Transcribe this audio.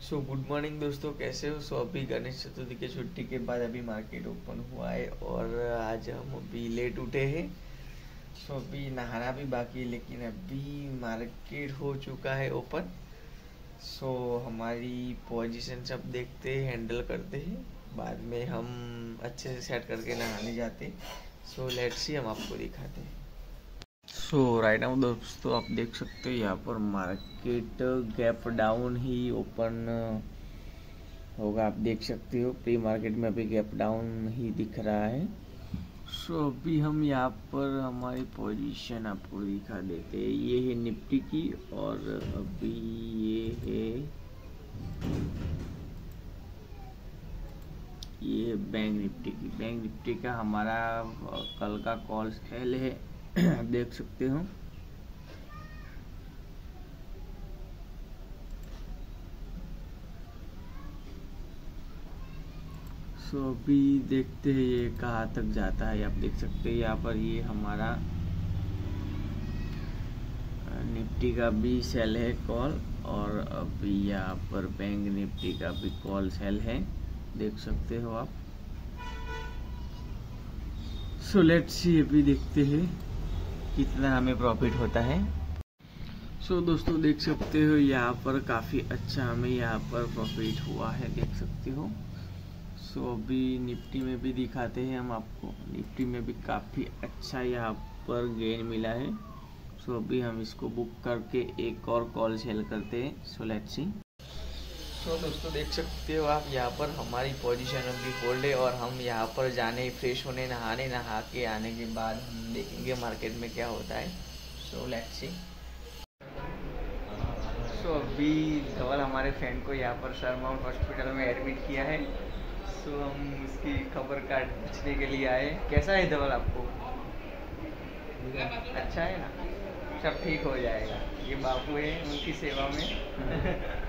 So good morning दोस्तों, कैसे हो? सो अभी गणेश चतुर्थी के छुट्टी के बाद अभी मार्केट ओपन हुआ है और आज हम अभी लेट उठे हैं। सो अभी नहाना भी बाकी है, लेकिन अभी मार्केट हो चुका है ओपन। सो हमारी पोजीशन सब देखते हैं, हैंडल करते हैं, बाद में हम अच्छे से सेट करके नहाने जाते हैं। सो लेट्स सी, हम आपको दिखाते हैं। सो राइट नाउ दोस्तों, आप देख सकते हो यहाँ पर मार्केट गैप डाउन ही ओपन होगा। आप देख सकते हो प्री मार्केट में अभी गैप डाउन ही दिख रहा है। सो अभी हम यहाँ पर हमारी पोजीशन आपको दिखा देते हैं। ये है निफ्टी की और अभी ये बैंक निफ्टी की। बैंक निफ्टी का हमारा कल का कॉल सेल है, आप देख सकते हो। सो अभी देखते हैं ये कहाँ तक जाता है। आप देख सकते हैं यहाँ पर ये हमारा निफ्टी का भी सेल है कॉल, और अभी यहाँ पर बैंक निफ्टी का भी कॉल सेल है, देख सकते हो आप। सो लेट्स सी, अभी देखते हैं कितना हमें प्रॉफिट होता है। सो दोस्तों देख सकते हो यहाँ पर काफ़ी अच्छा हमें यहाँ पर प्रॉफिट हुआ है, देख सकते हो। सो अभी निफ्टी में भी दिखाते हैं हम आपको। निफ्टी में भी काफ़ी अच्छा यहाँ पर गेन मिला है। सो अभी हम इसको बुक करके एक और कॉल सेल करते हैं। So let's see. सो दोस्तों देख सकते हो आप, यहाँ पर हमारी पोजीशन अभी होल्ड है और हम यहाँ पर जाने, फ्रेश होने, नहा के आने के बाद हम देखेंगे मार्केट में क्या होता है। So let's see. सो अभी धवल हमारे फ्रेंड को यहाँ पर सर माउंट हॉस्पिटल में एडमिट किया है। सो हम उसकी खबर का पूछने के लिए आए। कैसा है धवल आपको? अच्छा है ना? सब ठीक हो जाएगा। ये बापू है, उनकी सेवा में।